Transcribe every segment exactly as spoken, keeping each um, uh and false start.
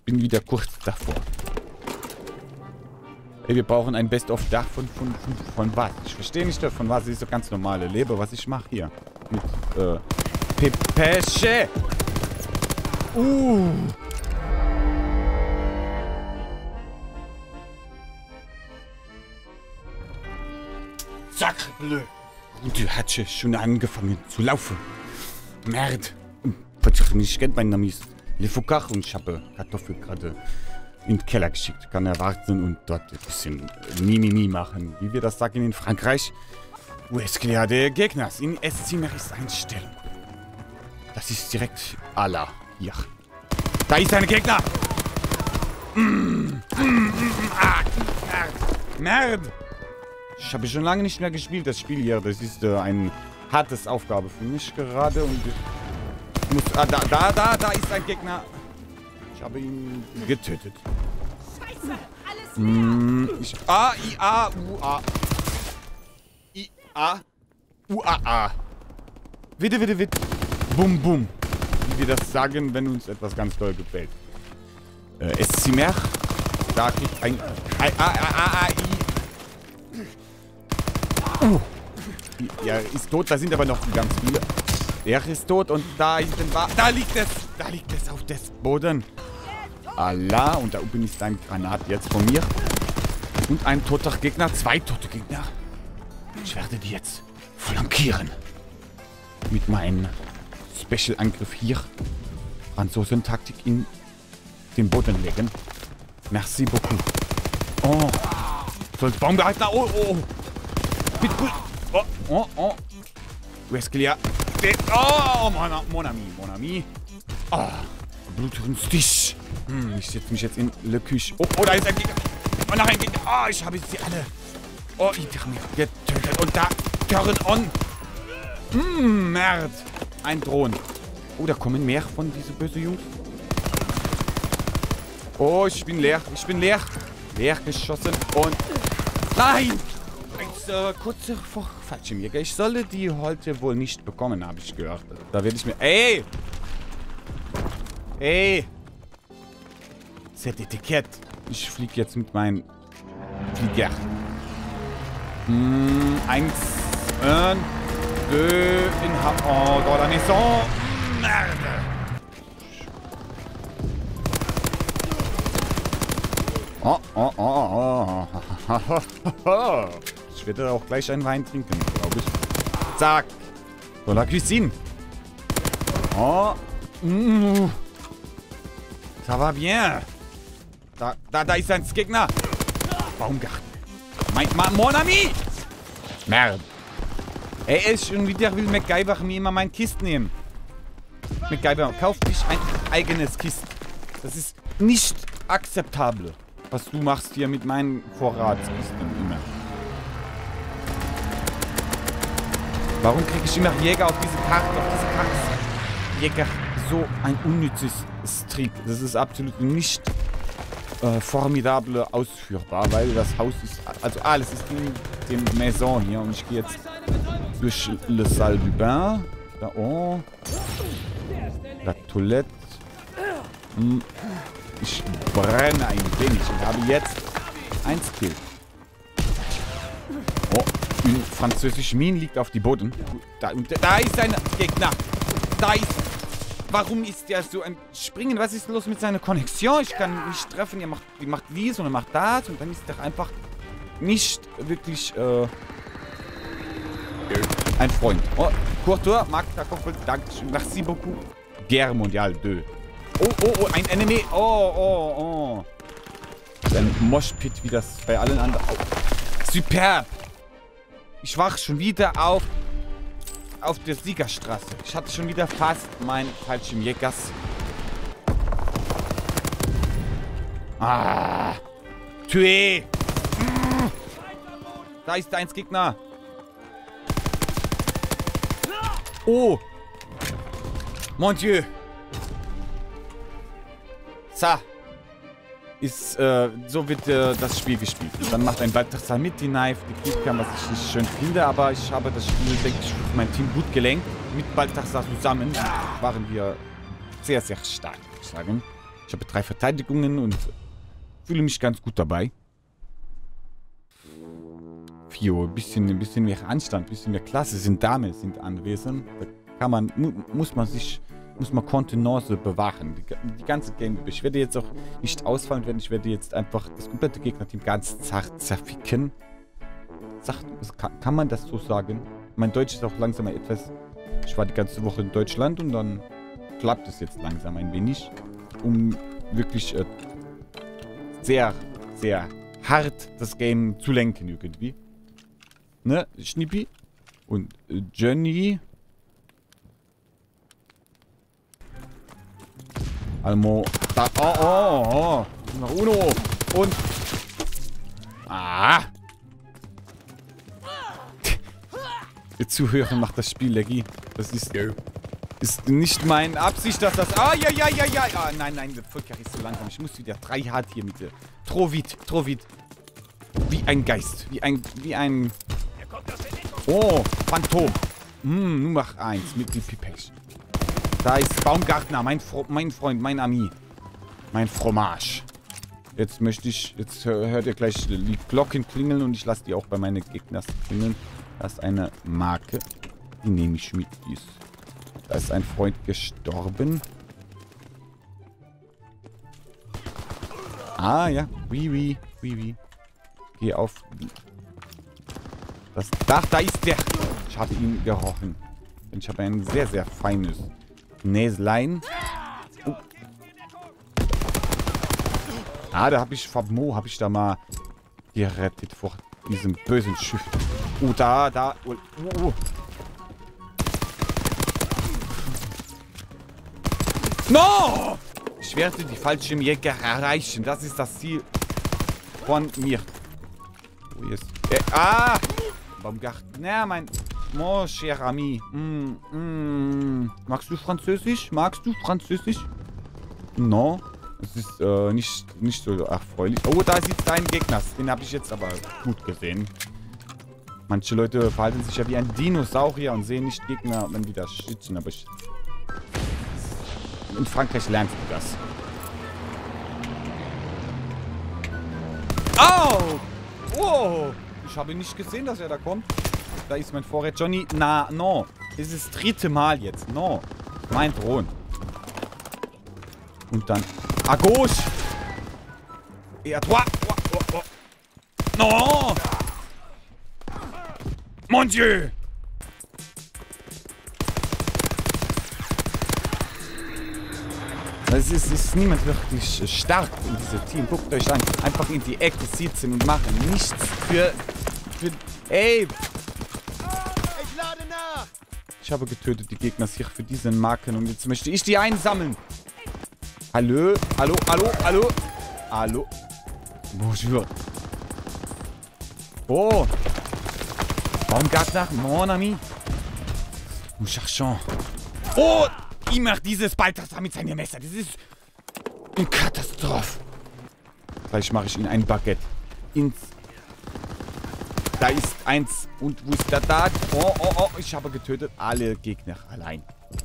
bin wieder kurz davor. Ey, wir brauchen ein Best-of-Dach von, von, von, von was? Ich verstehe nicht von was. Das ist doch ganz normale Lebe, was ich mache hier. Mit, äh, Pepesche. Uh. Sacre bleu. Und die hat schon angefangen zu laufen. Merde. Ich kennt meinen Namen. Le Foucault und ich habe Kartoffel gerade in den Keller geschickt. Kann erwarten und dort ein bisschen Mimimi machen. Wie wir das sagen in Frankreich. Où est-ce qu'il y a des Gegners? In Esszimmer ist Einstellung. Das ist direkt Allah. Hier. Da ist ein Gegner! Mm, mm, mm, ah, Merde! Ich habe schon lange nicht mehr gespielt, das Spiel hier. Das ist äh, eine harte Aufgabe für mich gerade. Und ich muss. Ah, da, da, da, da ist ein Gegner. Ich habe ihn getötet. Scheiße! Alles mm, ich, A, I, A, U, A. I, A, U, A, A. Witte, witte, witte. Bum, bum. Wie wir das sagen, wenn uns etwas ganz doll gefällt. Äh, Esszimmer. Da kriegt ein. A, A, A, A, I. Uh. Ja, ist tot. Da sind aber noch ganz viele. Er ist tot und da hinten war. Da liegt es. Da liegt es auf des Boden. Allah. Und da oben ist ein Granat jetzt von mir. Und ein toter Gegner. Zwei tote Gegner. Ich werde die jetzt flankieren. Mit meinem Special-Angriff hier. Franzosen-Taktik in den Boden legen. Merci beaucoup. Oh. Soll Baum gehalten? Oh, oh. Pitbull. Oh, oh, oh. Où est-ce qu'il y a? Oh, mon, mon ami, mon ami. Oh, Blutungsstich. Hm, ich setze mich jetzt in die Küche. Oh, oh, da ist ein Gegner. Oh, noch ein Gegner. Oh, ich habe sie alle. Oh, ich habe mich getötet. Und da, turn on. Hm, Merd. Ein Drohnen. Oh, da kommen mehr von diesen bösen Jungs. Oh, ich bin leer. Ich bin leer. Leer geschossen. Und nein. Äh, kurze vor Fallschirmjäger. Ich solle die heute wohl nicht bekommen, habe ich gehört. Da werde ich mir... Ey! Ey! Cet Etikett. Ich fliege jetzt mit meinem Flieger. Hm, eins, un, deux, in ha oh, dans la maison. Merde! Oh, oh, oh, oh, oh. Ich werde auch gleich einen Wein trinken, glaube ich. Zack. Dans la cuisine. Oh. Mm. Ça va bien. Da, da, da ist ein Gegner. Baumgarten. Mein, mein, mon ami. Merde. Er ist schon wieder, will MacGyver mir immer mein Kist nehmen. MacGyver, kauf dich ein eigenes Kist. Das ist nicht akzeptabel, was du machst hier mit meinen Vorratskisten immer. Warum kriege ich immer Jäger auf diese Karte? Auf diese Karte ist Jäger so ein unnützes Streak. Das ist absolut nicht äh, formidable ausführbar, weil das Haus ist, also alles ist in dem Maison hier und ich gehe jetzt durch le salle du bain. Da oh. La Toilette. Hm. Ich brenne ein wenig und habe jetzt ein Skill. Oh. Ein französischer Mine liegt auf dem Boden. Da, und da ist ein Gegner. Da ist... Warum ist der so ein Springen? Was ist los mit seiner Konnexion? Ich kann nicht treffen. Er macht, er macht dies und er macht das. Und dann ist er einfach nicht wirklich äh, ein Freund. Oh, Courtois, Marc Kartoffel, Dankeschön. Merci beaucoup. Guerre mondiale deux. Oh, oh, oh, ein Enemy. Oh, oh, oh. Ein Moshpit, wie das bei allen anderen... Oh. Superb. Ich wach schon wieder auf auf der Siegerstraße. Ich hatte schon wieder fast mein Fallschirmjägers. Ah! Tué! Da ist eins Gegner. Oh! Mon Dieu! Ça! Ist, äh, so wird äh, das Spiel gespielt. Dann macht ein Balthasar mit die Knife, die Kickcam, was ich nicht schön finde, aber ich habe das Spiel, denke ich, für mein Team gut gelenkt. Mit Balthasar zusammen waren wir sehr, sehr stark, würde ich sagen. Ich habe drei Verteidigungen und fühle mich ganz gut dabei. Vier, ein bisschen, ein bisschen mehr Anstand, ein bisschen mehr Klasse. Sind Damen sind anwesend. Da kann man, mu muss man sich, muss man Kontenance bewahren. Die, die ganze Game. Ich werde jetzt auch nicht ausfallen werden. Ich werde jetzt einfach das komplette Gegnerteam ganz zart zerficken. Sagt, kann, kann man das so sagen? Mein Deutsch ist auch langsam etwas... Ich war die ganze Woche in Deutschland und dann klappt es jetzt langsam ein wenig. Um wirklich äh, sehr, sehr hart das Game zu lenken irgendwie. Ne, Schnippi? Und äh, Jenny. Almo. Da, oh, oh, oh. Nach Uno. Und. Ah. Zuhören macht das Spiel, Leggy. Das ist. Ist nicht meine Absicht, dass das. Ah, ja, ja, ja, ja. Ah, nein, nein, der Volker ist so langsam. Ich muss wieder drei hart hier mit der. Trovit, Trovit. Wie ein Geist. Wie ein. Wie ein. Oh, Phantom. Hm, Nummer eins mit dem Pipech. Da ist Baumgartner, mein, Fro mein Freund, mein Ami. Mein Fromage. Jetzt möchte ich. Jetzt hört ihr gleich die Glocken klingeln und ich lasse die auch bei meinen Gegnern klingeln. Das ist eine Marke. Die nehme ich mit. Die ist, da ist ein Freund gestorben. Ah, ja. Oui, oui. Oui, oui. Geh auf. Das Dach, da ist der. Ich habe ihn gerochen. Ich habe ein sehr, sehr feines Näslein. Oh. Ah, da habe ich Fabmo, habe ich da mal gerettet vor diesem bösen Schiff. Oh, da, da. Oh, oh. No! Ich werde die Fallschirmjäger erreichen. Das ist das Ziel von mir. Wo ist... Äh, ah! Baumgartner, mein... Mon cher ami. Mm, mm. Magst du Französisch? Magst du Französisch? No. Es ist äh, nicht, nicht so erfreulich. Oh, da sitzt ein Gegner. Den habe ich jetzt aber gut gesehen. Manche Leute verhalten sich ja wie ein Dinosaurier und sehen nicht Gegner, wenn die da sitzen. Aber ich... In Frankreich lernst du das. Au! Oh! Ich habe nicht gesehen, dass er da kommt. Da ist mein Vorrat. Johnny, na, no. Das ist das dritte Mal jetzt. No. Mein Thron. Und dann... À gauche! Et à toi! Oh, oh, oh. Non! Mon Dieu! Es ist, ist niemand wirklich stark in diesem Team. Guckt euch an. Einfach in die Ecke sitzen und machen nichts für... für ey! Ich lade nach! Ich habe getötet die Gegner hier für diesen Marken und jetzt möchte ich die einsammeln. Hallo? Hallo? Hallo? Hallo? Hallo? Bonjour. Oh! Baumgartner, mon ami. Nous cherchons. Oh! Immer dieses Balthasar mit seinem Messer. Das ist eine Katastrophe. Vielleicht mache ich ihn ein Baguette. Ins. Da ist eins. Und wo ist der da? Oh, oh, oh. Ich habe getötet alle Gegner allein.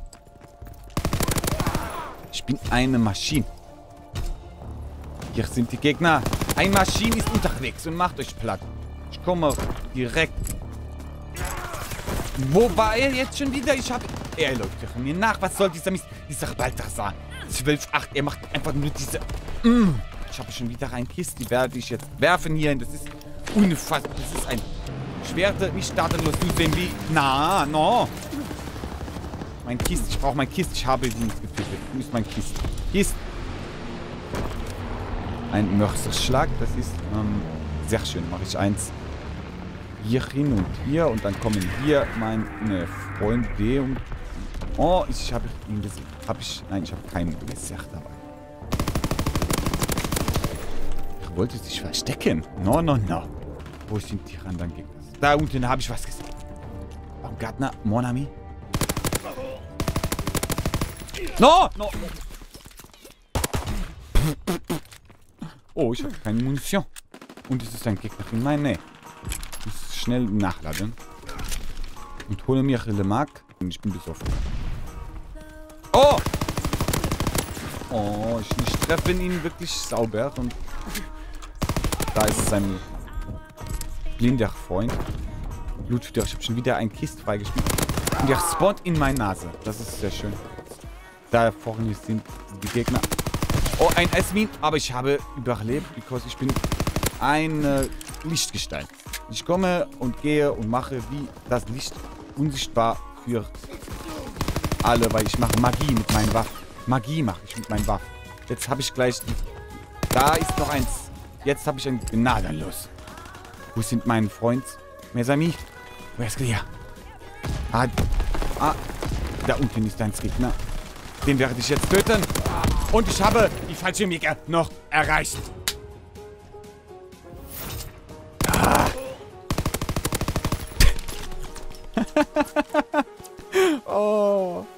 Ich bin eine Maschine. Hier sind die Gegner. Ein Maschine ist unterwegs und macht euch platt. Ich komme direkt. Wo war er jetzt schon wieder? Ich habe... Er läuft ja von mir nach. Was soll dieser Mist? Dieser Balthasar. zwölf acht. Er macht einfach nur diese... Mm. Ich habe schon wieder eine Kiste. Die werde ich jetzt werfen hier. Das ist unfassbar. Das ist ein... Ich werde nicht tatenlos zusehen wie... Na, no. Mein Kiste. Ich brauche mein Kiste. Ich habe ihn getötet. Wo ist mein Kiste? Kiste. Ein Mörserschlag. Das ist... Ähm, sehr schön. Mache ich eins. Hier hin und hier. Und dann kommen hier meine Freunde und... Oh, ich habe ihn gesehen. Habe ich... Nein, ich habe keinen Messer dabei. Er wollte sich verstecken. No, no, no. Wo sind die anderen Gegner? Da unten habe ich was gesehen. Baumgartner, mon ami. No, no. Oh, ich habe keine Munition. Und es ist ein Gegner in meiner Nähe. Ich muss schnell nachladen. Und hole mir Le Mark. Und ich bin besoffen. Oh! Oh, ich, ich treffe ihn wirklich sauber. Und da ist sein blinder Freund. Blutstör, ich habe schon wieder ein Kist freigespielt. Und der spawnt in meine Nase. Das ist sehr schön. Da vorne sind die Gegner. Oh, ein Esmin. Aber ich habe überlebt, because ich bin eine Lichtgestalt. Ich komme und gehe und mache wie das Licht unsichtbar für alle, weil ich mache Magie mit meinen Waffen. Magie mache ich mit meinen Waffen. Jetzt habe ich gleich... Die, da ist noch eins. Jetzt habe ich ein Gnadenlos. Wo sind meine Freunde? Mesami? Wo ist der? Ah, ah, da unten ist ein Gegner. Den werde ich jetzt töten. Und ich habe die Fallschirmjäger noch erreicht. Ah. Oh.